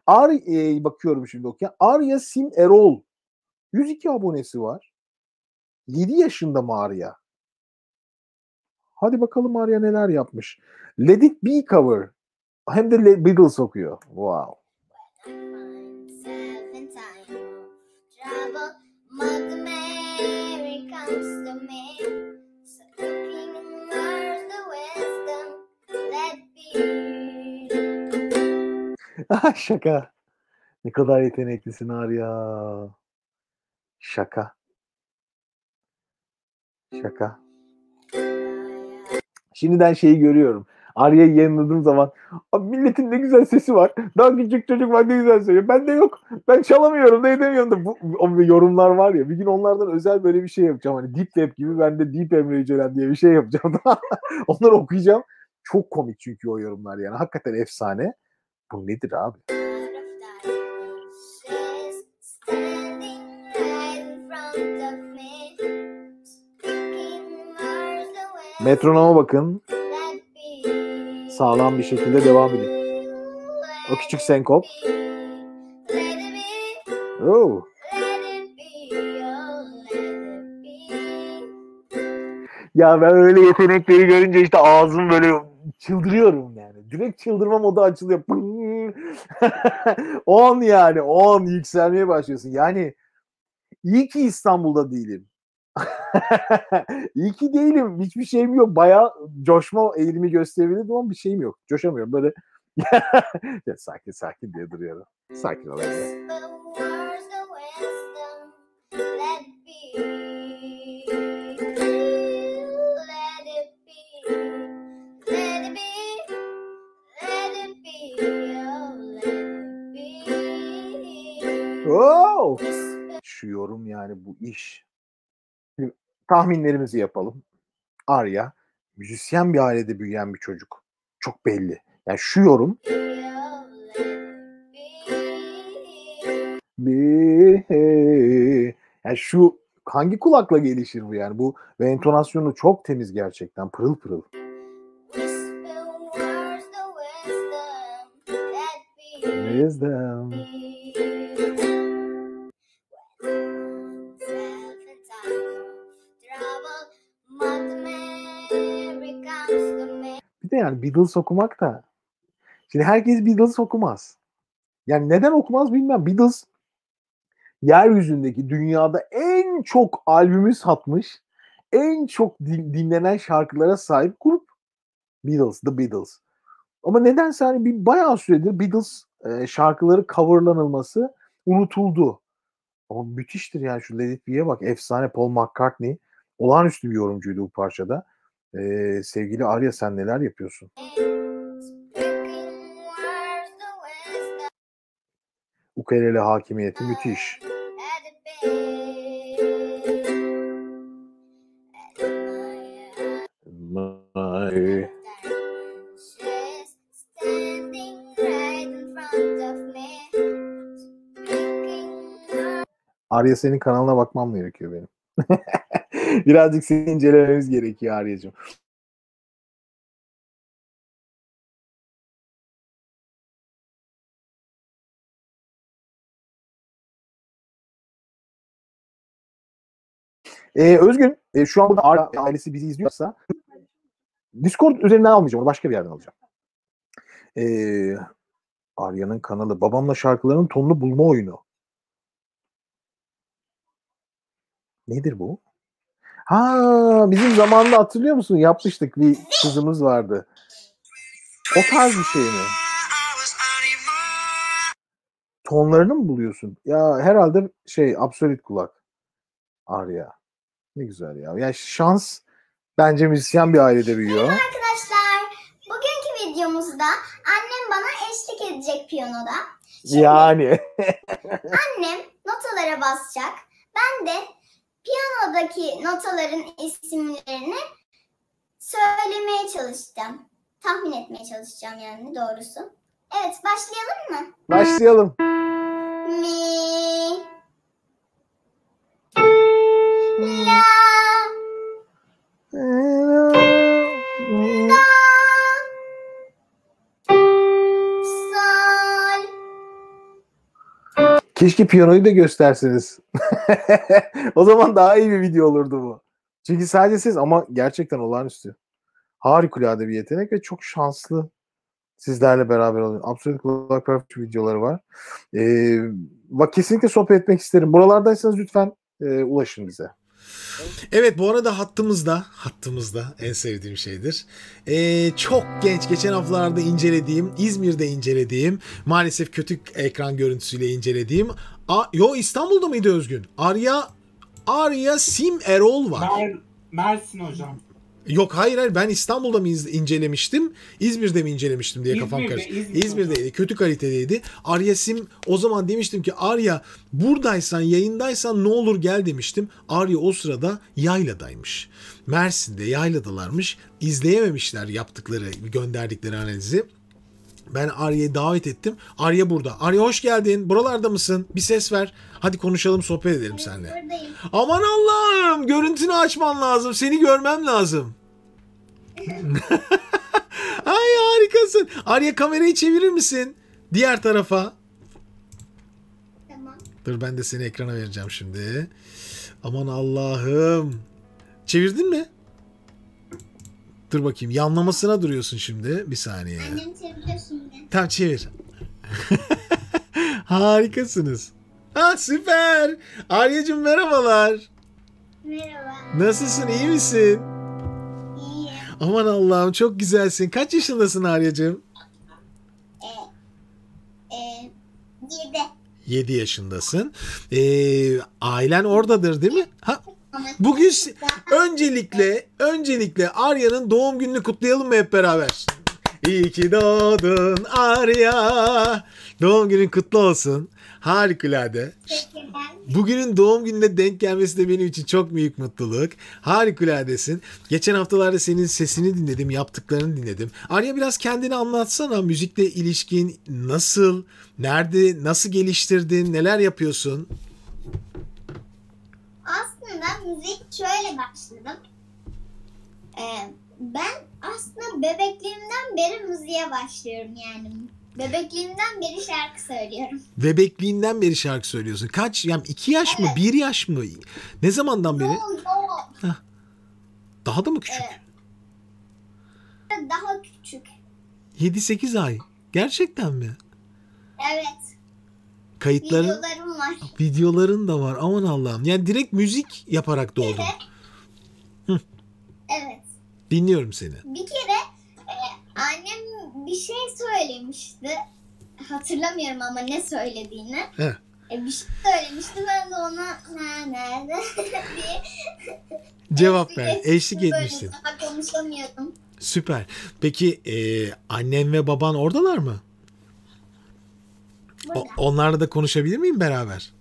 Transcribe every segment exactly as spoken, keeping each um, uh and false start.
Ar e, bakıyorum şimdi okuyan. Arya Sim Erol. yüz iki abonesi var. yedi yaşında mı Arya? Hadi bakalım Arya neler yapmış. Let It Be cover. Hem de Beatles okuyor. Wow. Şaka. Ne kadar yeteneklisin Arya. Şaka. Şaka. Şimdiden şeyi görüyorum. Arya'yı yayınladığım zaman milletin ne güzel sesi var. Daha küçük çocuk var ne güzel söylüyor. Ben de yok. Ben çalamıyorum da edemiyorum da. Bu o yorumlar var ya. Bir gün onlardan özel böyle bir şey yapacağım. Hani Deep Web gibi ben de Deep Emre Yücelen diye bir şey yapacağım. Onları okuyacağım. Çok komik çünkü o yorumlar yani. Hakikaten efsane. Bu nedir abi? Metronoma bakın. Sağlam bir şekilde devam edin. O küçük senkop. Oh. Ya ben öyle yetenekleri görünce işte ağzım böyle çıldırıyorum yani. Direkt çıldırma modu açılıyor. O an yani. O an yükselmeye başlıyorsun. Yani iyi ki İstanbul'da değilim. İyi ki değilim. Hiçbir şeyim yok. Bayağı coşma eğilimi gösterebilirdim ama bir şeyim yok. Coşamıyorum. Böyle ya sakin sakin diye duruyorum. Sakin ol. Oh! Şu yorum yani bu iş. Şimdi tahminlerimizi yapalım. Arya müzisyen bir ailede büyüyen bir çocuk. Çok belli. Yani şu yorum yani şu hangi kulakla gelişir bu yani? Bu ve entonasyonu çok temiz gerçekten. Pırıl pırıl. Wisdom. Bir de yani Beatles okumak da şimdi herkes Beatles okumaz. Yani neden okumaz bilmem. Beatles yeryüzündeki dünyada en çok albümü satmış, en çok dinlenen şarkılara sahip grup. Beatles, The Beatles. Ama nedense hani bir bayağı süredir Beatles e, şarkıları coverlanılması unutuldu. Ama müthiştir yani şu Let It Be'ye bak. Efsane Paul McCartney. Olağanüstü bir yorumcuydu bu parçada. Ee, sevgili Arya sen neler yapıyorsun? Ukulele hakimiyeti müthiş. My... Arya senin kanalına bakmam gerekiyor benim. Birazcık seni incelememiz gerekiyor Arya'cığım. Ee, Özgün, e, şu an burada Arya ailesi bizi izliyorsa Discord üzerinden almayacağım. Onu başka bir yerden alacağım. Ee, Arya'nın kanalı. Babamla şarkıların tonunu bulma oyunu. Nedir bu? Ha, bizim zamanında hatırlıyor musun? Yapmıştık. Bir kızımız vardı. O tarz bir şey mi? Tonlarını mı buluyorsun? Ya herhalde şey absolut kulak. Arya. Ne güzel ya. Yani şans bence müzisyen bir ailede büyüyor. Merhaba arkadaşlar. Bugünkü videomuzda annem bana eşlik edecek piyanoda. Şimdi yani. annem notalara basacak. Ben de piyanodaki notaların isimlerini söylemeye çalışacağım. Tahmin etmeye çalışacağım yani doğrusu. Evet, başlayalım mı? Başlayalım. Mi, la, do, sol, Keşke piyanoyu da gösterseniz. O zaman daha iyi bir video olurdu bu. Çünkü sadece siz ama gerçekten olağanüstü. Harikulade bir yetenek ve çok şanslı sizlerle beraber oluyor. Absolute Kulak Perfect videoları var. Ee, bak kesinlikle sohbet etmek isterim. Buralardaysanız lütfen e, ulaşın bize. Evet, bu arada hattımızda, hattımızda en sevdiğim şeydir. Ee, çok genç, geçen haftalarda incelediğim, İzmir'de incelediğim, maalesef kötü ekran görüntüsüyle incelediğim, A, yo İstanbul'da mıydı Özgün? Arya, Arya Sim Erol var. Mer Mersin hocam. Yok hayır hayır ben İstanbul'da mı iz- incelemiştim, İzmir'de mi incelemiştim diye kafam İzmir'de, karıştı. İzmir'de. İzmir'deydi, kötü kalitedeydi. Arya Sim, o zaman demiştim ki Arya buradaysan, yayındaysan ne olur gel demiştim. Arya o sırada yayladaymış. Mersin'de yayladalarmış. İzleyememişler yaptıkları, gönderdikleri analizi. Ben Arya'yı davet ettim. Arya burada. Arya hoş geldin. Buralarda mısın? Bir ses ver. Hadi konuşalım, sohbet edelim seninle. Buradayım. Aman Allah'ım, görüntünü açman lazım. Seni görmem lazım. Ay harikasın. Arya kamerayı çevirir misin? Diğer tarafa. Tamam. Dur ben de seni ekrana vereceğim şimdi. Aman Allah'ım. Çevirdin mi? Dur bakayım. Yanlamasına duruyorsun şimdi. Bir saniye. Annem çeviriyor şimdi. Tamam çevir. Harikasınız. Ha süper. Aryacığım merhabalar. Merhaba. Nasılsın, iyi misin? İyiyim. Aman Allah'ım çok güzelsin. Kaç yaşındasın Aryacığım? E, e, yedi. yedi yaşındasın. Ee, ailen oradadır değil mi? Ha, Ama bugün s- öncelikle öncelikle Arya'nın doğum gününü kutlayalım mı hep beraber? İyi ki doğdun Arya. Doğum günün kutlu olsun. Harikulade. teşekkürler. Bugünün doğum gününe denk gelmesi de benim için çok büyük mutluluk. Harikuladesin. Geçen haftalarda senin sesini dinledim, yaptıklarını dinledim. Arya biraz kendini anlatsana. Müzikle ilişkin nasıl, nerede, nasıl geliştirdin, neler yapıyorsun? Aslında müzik şöyle başladım. Ee, ben aslında bebekliğimden beri müziğe başlıyorum yani. Bebekliğimden beri şarkı söylüyorum. Bebekliğinden beri şarkı söylüyorsun. Kaç? Yani iki yaş mı? Bir yaş mı? Ne zamandan beri? Yo, yo. Daha da mı küçük? Evet. Daha küçük. yedi sekiz ay. Gerçekten mi? Evet. Kayıtların, Videolarım var. videoların da var. Aman Allah'ım. Yani direkt müzik yaparak doğdun. Evet. Dinliyorum seni. Bir kere e, annem bir şey söylemişti. Hatırlamıyorum ama ne söylediğini. Heh. E, bir şey söylemişti. Ben de ona ha, nerede diye Cevap ver. ettim. Eşlik Böyle etmişsin. daha konuşamıyordum. Süper. Peki e, annen ve baban oradalar mı? O- Burada. onlarla da konuşabilir miyim beraber?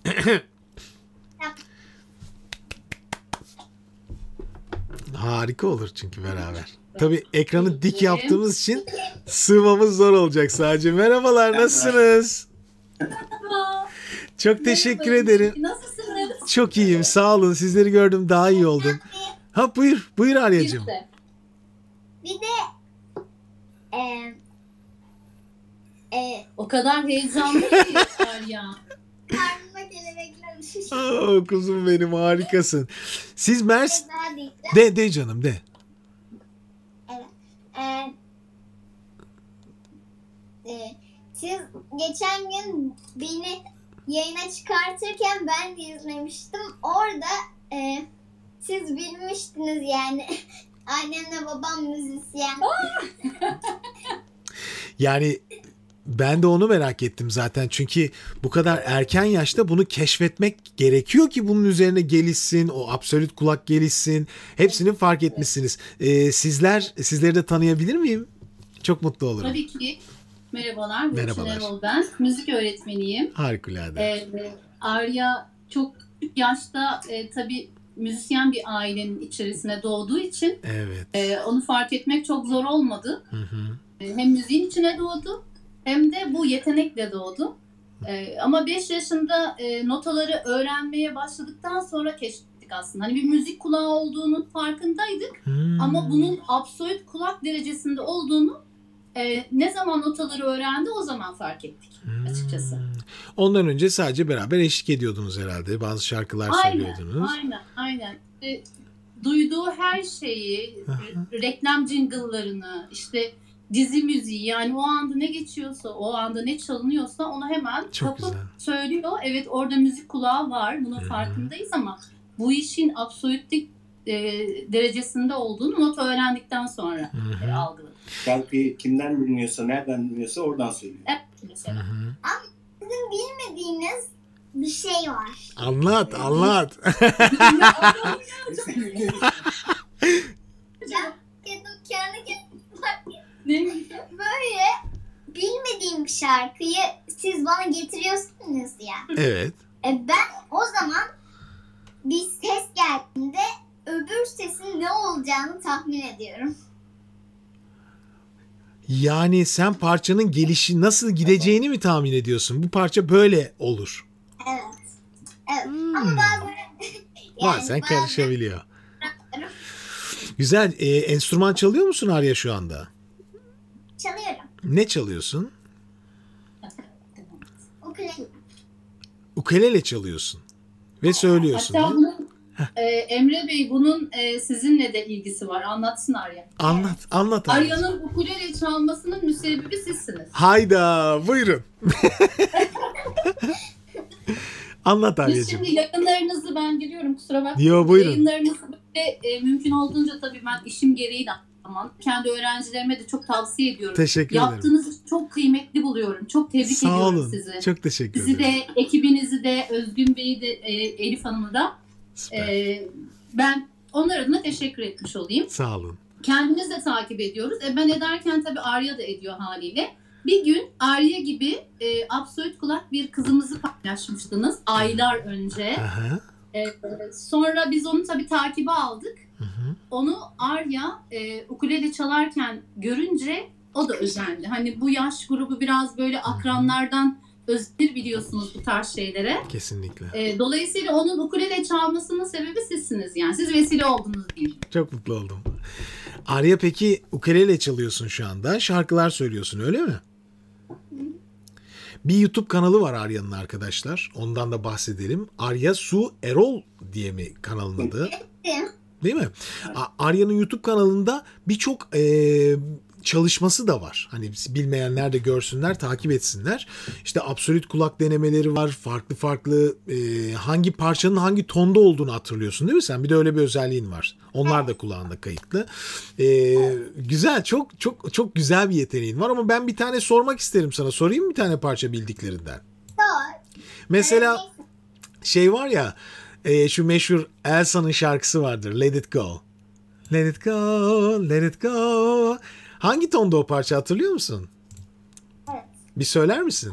Harika olur çünkü beraber. Tabii ekranı dik yaptığımız için sığmamız zor olacak sadece. Merhabalar, nasılsınız? Çok teşekkür ederim. Nasılsınız? Çok iyiyim, sağ olun. Sizleri gördüm, daha iyi oldum. Ha buyur, buyur Arya'cığım. Bir de e, e, O kadar heyecanlı ki Arya. karnıma kelebekler uçuştu. Aa, kuzum benim, harikasın. Siz Mers... Daha değil. De, de canım de. Evet. Ee, e, siz geçen gün beni yayına çıkartırken ben de izlemiştim. Orada e, siz bilmiştiniz yani. Annemle babam müzisyen. Yani ben de onu merak ettim zaten. Çünkü bu kadar erken yaşta bunu keşfetmek gerekiyor ki bunun üzerine gelişsin, o absolut kulak gelişsin. Hepsini fark etmişsiniz. Ee, sizler, sizleri de tanıyabilir miyim? Çok mutlu olurum. Tabii ki. Merhabalar. Burçin Merhabalar. Erol ben. Müzik öğretmeniyim. Harikulade. Ee, Arya çok küçük yaşta e, tabii müzisyen bir ailenin içerisine doğduğu için Evet. e, onu fark etmek çok zor olmadı. Hı hı. E, hem müziğin içine doğdu hem de bu yetenekle doğdu. E, ama beş yaşında e, notaları öğrenmeye başladıktan sonra keşfettik aslında. Hani bir müzik kulağı olduğunun farkındaydık Hmm. ama bunun absolut kulak derecesinde olduğunu e, ne zaman notaları öğrendi o zaman fark ettik açıkçası. Hmm. Ondan önce sadece beraber eşlik ediyordunuz herhalde. Bazı şarkılar Aynen, söylüyordunuz. aynen, aynen. E, duyduğu her şeyi, re- reklam jingle'larını, işte dizi müziği, yani o anda ne geçiyorsa, o anda ne çalınıyorsa onu hemen Çok kapıp güzel. söylüyor. Evet, orada müzik kulağı var, bunun Hı hı. farkındayız ama bu işin absolutlik e, derecesinde olduğunu not öğrendikten sonra Hı e, hı. algıladı. Şarkıyı kimden dinliyorsa, nereden dinliyorsa oradan söylüyor. Evet, Hı mesela. hı. Sizin bilmediğiniz bir şey var. Anlat, anlat. Dedim kendi kendime Ne? böyle bilmediğim bir şarkıyı siz bana getiriyorsunuz ya. Evet. E ben o zaman bir ses geldiğinde öbür sesin ne olacağını tahmin ediyorum. Yani sen parçanın gelişi nasıl gideceğini mi tahmin ediyorsun? Bu parça böyle olur. Evet. Evet. Hmm. Ama bazen Bazen karışabiliyor. Güzel. Ee, enstrüman çalıyor musun Arya şu anda? çalıyorum. Ne çalıyorsun? Ukulele. Ukulele çalıyorsun. Ve söylüyorsun. Hatta değil mi? bunun, e, Emre Bey bunun e, sizinle de ilgisi var. Anlatsın Arya. Anlat, anlat Arya. Arya'nın ukulele çalmasının müsebbibi sizsiniz. Hayda, buyurun. Anlat Biz Arya'cığım. şimdi yayınlarınızı ben giriyorum, kusura bakmayın. Yo, buyurun. Yayınlarınızı böyle e, mümkün olduğunca tabii ben işim gereği de zaman kendi öğrencilerime de çok tavsiye ediyorum. Teşekkür ederim. Yaptığınız işi çok kıymetli buluyorum. Çok tebrik Sağ ediyorum olun. sizi. Çok teşekkür Sizi ederim. de, ekibinizi de, Özgün Bey'i de, e, Elif Hanım'ı da Süper. e, ben onlar adına teşekkür etmiş olayım. Sağ olun. Kendimiz de takip ediyoruz. E, ben ederken tabii Arya da ediyor haliyle. Bir gün Arya gibi e, absolut kulak bir kızımızı paylaşmıştınız aylar önce. Aha. E, sonra biz onu tabii takibe aldık. Hı hı. Onu Arya e, ukulele çalarken görünce o da özendi. Hani bu yaş grubu biraz böyle akranlardan özenir biliyorsunuz bu tarz şeylere. Kesinlikle. E, dolayısıyla onun ukulele çalmasının sebebi sizsiniz yani. Siz vesile oldunuz diyeyim. Çok mutlu oldum. Arya peki ukulele çalıyorsun şu anda. Şarkılar söylüyorsun öyle mi? Bir YouTube kanalı var Arya'nın arkadaşlar. Ondan da bahsedelim. Arya Su Erol diye mi kanalın adı? Değil mi? A- Arya'nın YouTube kanalında birçok eee, çalışması da var. Hani bilmeyenler de görsünler, takip etsinler. İşte absolut kulak denemeleri var. Farklı farklı eee, hangi parçanın hangi tonda olduğunu hatırlıyorsun değil mi sen? Bir de öyle bir özelliğin var. Onlar da kulağında kayıtlı. Eee, güzel, çok çok çok güzel bir yeteneğin var ama ben bir tane sormak isterim sana. Sorayım mı bir tane parça bildiklerinden? Sor. Mesela şey var ya, e, şu meşhur Elsa'nın şarkısı vardır. Let It Go. Let It Go, Let It Go. Hangi tonda o parça hatırlıyor musun? Evet. Bir söyler misin?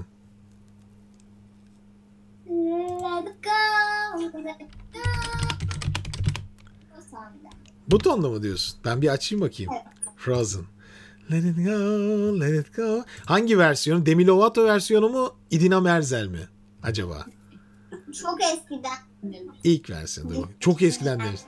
Let it go, let it go. O sonda. Bu tonda mı diyorsun? Ben bir açayım bakayım. Evet. Frozen. Let it go, let it go. Hangi versiyonu? Demi Lovato versiyonu mu? Idina Menzel mi? Acaba? Çok eskiden. İlk versiyonu. değil mi? Çok eskiden demiş.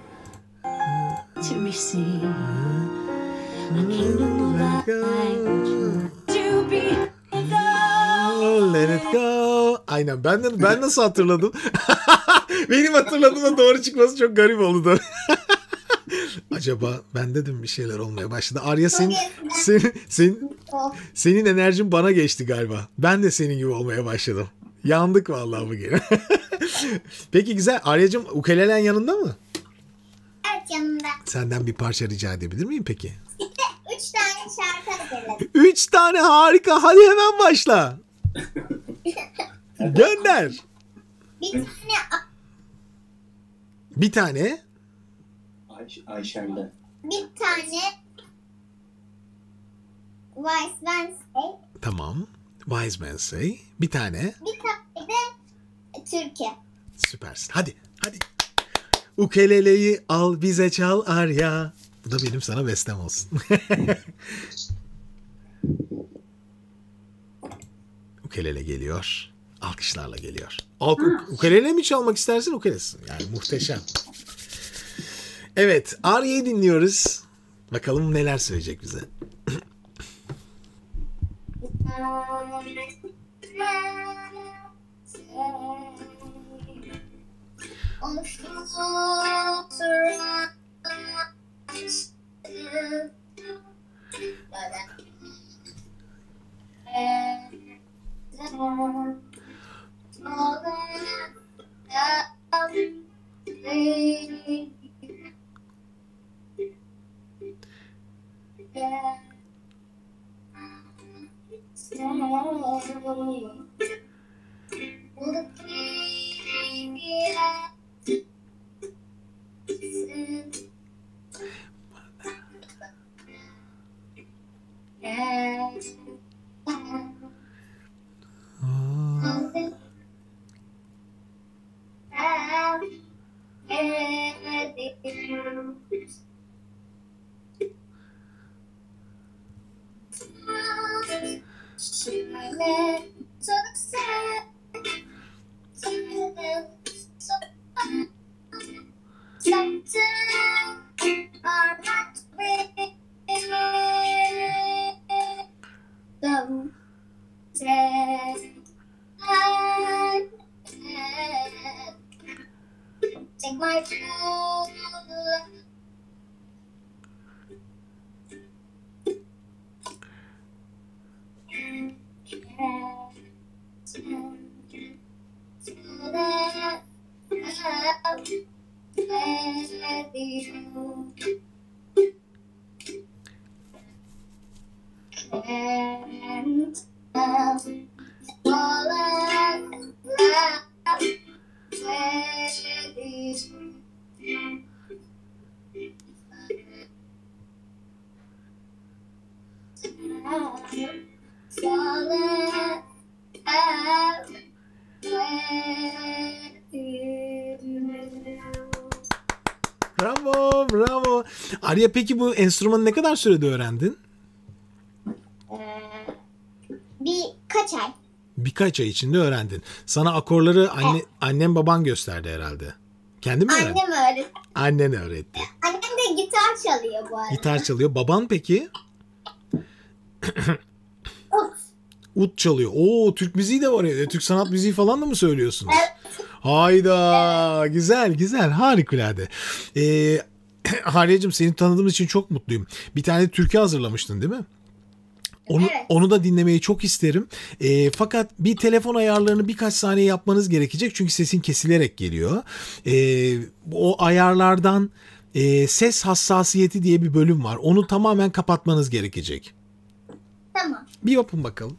To receive Let it go. to be Let it go. Aynen. Ben de, ben nasıl hatırladım? Benim hatırladığıma doğru çıkması çok garip oldu. Acaba bende de mi bir şeyler olmaya başladı? Arya Çok senin, eskiden. senin, senin, Of. senin enerjin bana geçti galiba. Ben de senin gibi olmaya başladım. Yandık vallahi bugün. Peki güzel. Arya'cığım ukulelen yanında mı? Evet, yanımda. Senden bir parça rica edebilir miyim peki? Üç tane şarkı hazırladım. Üç tane harika. Hadi hemen başla. Gönder. Bir tane Bir tane. Ay, Ayşen'den. bir tane Vice Wednesday, Tamam. Wise Man Say. Bir tane. bir tane de Türkiye. Süpersin. Hadi. Hadi. Ukeleleyi al bize çal Arya. Bu da benim sana bestem olsun. Ukelele geliyor. Alkışlarla geliyor. Al, ukelele mi çalmak istersin? Ukelesin. Yani muhteşem. Evet. Arya'yı dinliyoruz. Bakalım neler söyleyecek bize. Take my true can't help falling love with you. Falling love with you. Bravo, bravo. Arya, peki bu enstrümanı ne kadar sürede öğrendin? Ee, birkaç ay. Birkaç ay içinde öğrendin. Sana akorları anne, annem baban gösterdi herhalde. Kendin mi öğrendin? Annem öğretti. Annen öğretti. Annem de gitar çalıyor bu arada. Gitar çalıyor. Baban peki? Ut. Ut çalıyor. Oo, Türk müziği de var ya. Türk sanat müziği falan da mı söylüyorsunuz? Evet. Hayda. Güzel, güzel. Harikulade. Ee, Harya'cığım, seni tanıdığım için çok mutluyum. Bir tane türkü hazırlamıştın değil mi? Onu, Evet. onu da dinlemeyi çok isterim. E, fakat bir telefon ayarlarını birkaç saniye yapmanız gerekecek. Çünkü sesin kesilerek geliyor. E, o ayarlardan e, ses hassasiyeti diye bir bölüm var. Onu tamamen kapatmanız gerekecek. Tamam. Bir yapın bakalım.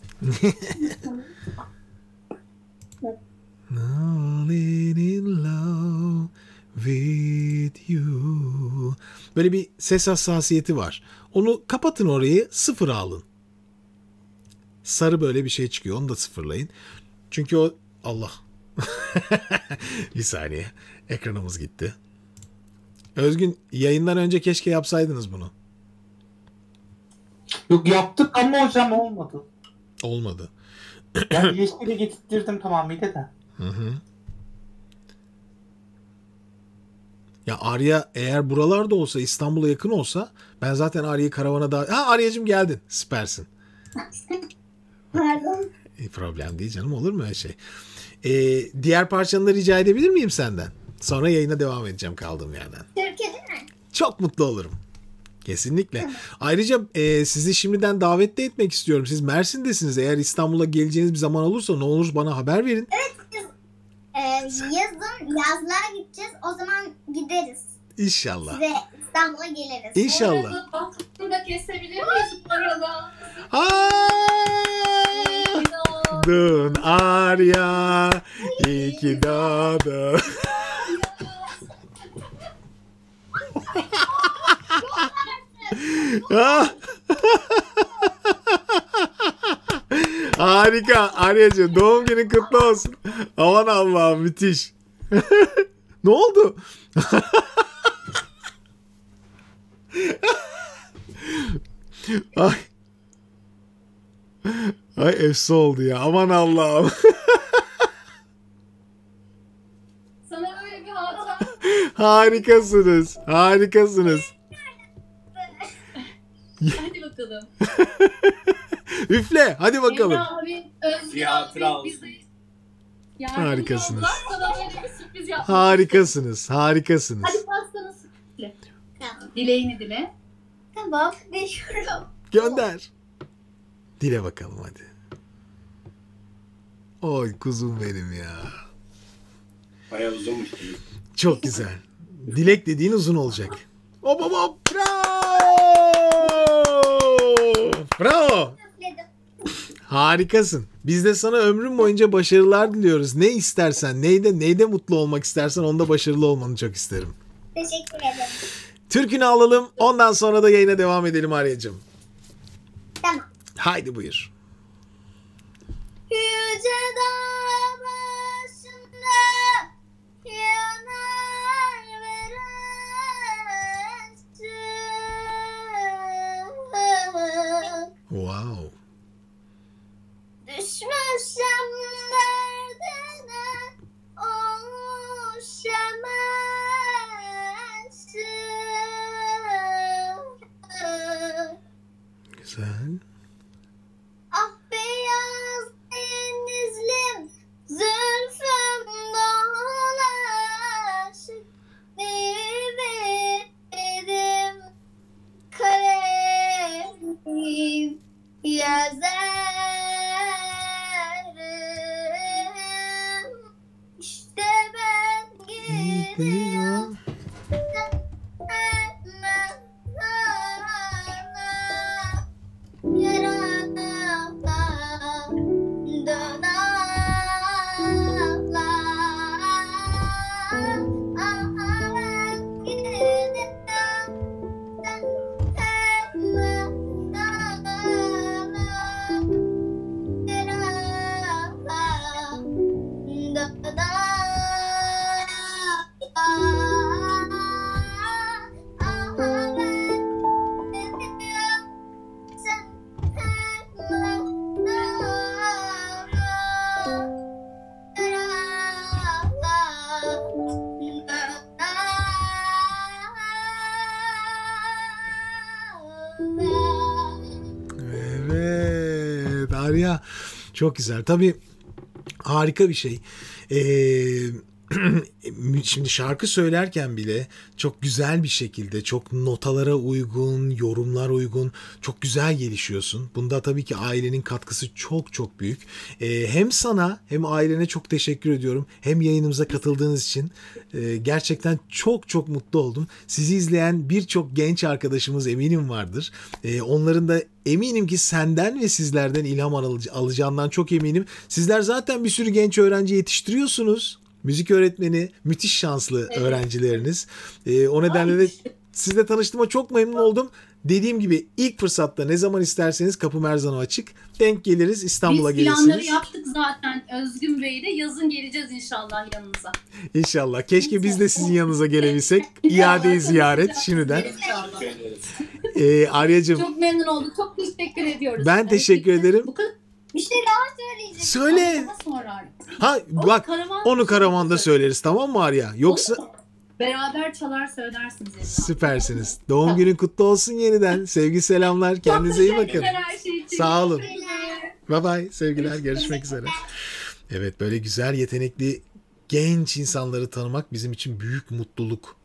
Falling in love with you. Böyle bir ses hassasiyeti var. Onu kapatın, orayı sıfıra alın. Sarı böyle bir şey çıkıyor. Onu da sıfırlayın. Çünkü o... Allah. Bir saniye. Ekranımız gitti. Özgün, yayından önce keşke yapsaydınız bunu. Yok, yaptık ama hocam olmadı. Olmadı. Yani yeşili getirttirdim tamamıyla da. Hı hı. Ya Arya eğer buralarda olsa, İstanbul'a yakın olsa, ben zaten Arya'yı karavana da... Ha, Arya'cığım geldin. Süpersin. Pardon. E, problem değil canım, olur mu öyle şey? Ee, diğer parçanı da rica edebilir miyim senden? Sonra yayına devam edeceğim kaldığım yerden. Türkiye değil mi? Çok mutlu olurum. Kesinlikle. Ayrıca e, sizi şimdiden davet de etmek istiyorum. Siz Mersin'desiniz. Eğer İstanbul'a geleceğiniz bir zaman olursa ne olur bana haber verin. Ee, yazın yazlığa gideceğiz. O zaman gideriz. İnşallah. Size İstanbul'a geliriz. İnşallah. Orada baktığını da kesebilir miyiz bu arada? Aa! Dün Arya, iyi ki doğdun. Ah! Harika. Arya'cığım, doğum günün kutlu olsun. Aman Allah'ım, müthiş. Ne oldu? Ay. Ay, efsi oldu ya. Aman Allah'ım. Sana böyle bir hatıra. Harikasınız. Harikasınız. Hadi bakalım. Üfle. Hadi bakalım. Emre abi, Özgür Bir hatıra abi, olsun. bize yardımcı Harikasınız. oldular. Sana böyle bir sürpriz yapmak. Harikasınız. Harikasınız. Hadi pastanı dile. Tamam. Dileğini dile. Tamam. Diliyorum. Gönder. Dile bakalım hadi. Oy kuzum benim ya. Bayağı uzunmuş değil. Çok güzel. Dilek dediğin uzun olacak. Hop hop hop. Bravo. Bravo. Üfledim. Harikasın. Biz de sana ömrün boyunca başarılar diliyoruz. Ne istersen, neyde neyde mutlu olmak istersen onda başarılı olmanı çok isterim. Teşekkür ederim. Türkünü alalım. Ondan sonra da yayına devam edelim Arya'cığım. Tamam. Haydi buyur. Yüce dağ başında yanar veren ışık. Wow. Düşmüşem derdine olmuşam aşık. Güzel. Ah beyaz denizlim, zülfüm dolaşık, benim kalemim yazarım. İşte ben gidiyorum. Evet Arya çok güzel. Tabii harika bir şey. Ee, şimdi şarkı söylerken bile çok güzel bir şekilde, çok notalara uygun, yorumlar uygun, çok güzel gelişiyorsun. Bunda tabii ki ailenin katkısı çok çok büyük. Ee, hem sana hem ailene çok teşekkür ediyorum. Hem yayınımıza katıldığınız için ee, gerçekten çok çok mutlu oldum. Sizi izleyen birçok genç arkadaşımız eminim vardır. Ee, onların da eminim ki senden ve sizlerden ilham alıc- alacağından çok eminim. Sizler zaten bir sürü genç öğrenci yetiştiriyorsunuz. Müzik öğretmeni, müthiş şanslı Evet. öğrencileriniz. Ee, o nedenle de sizle tanıştığıma çok memnun oldum. Dediğim gibi ilk fırsatta ne zaman isterseniz kapım her zaman açık. Denk geliriz, İstanbul'a Biz planları gelirsiniz. yaptık zaten Özgün Bey'le. Yazın geleceğiz inşallah yanınıza. İnşallah. Keşke biz de sizin yanınıza gelebilsek. İade ziyaret şimdiden. İnşallah. Teşekkür ederiz. Ee, Arya'cığım Çok memnun olduk. Çok teşekkür ediyoruz. ben teşekkür ederim. Bu kadar. Bir şey daha söyleyeceğim. Söyle. Daha sonra. Ha O bak karavan- onu karavanda söyleriz tamam mı Arya? Yoksa Beraber çalar söylersiniz. Emre abi. süpersiniz. Doğum günün kutlu olsun yeniden. Sevgi selamlar. Kendinize iyi bakın. Teşekkürler her şey için. Sağ olun. Teşekkürler. Bye bye. Sevgiler. Görüşmek üzere. Evet böyle güzel yetenekli genç insanları tanımak bizim için büyük mutluluk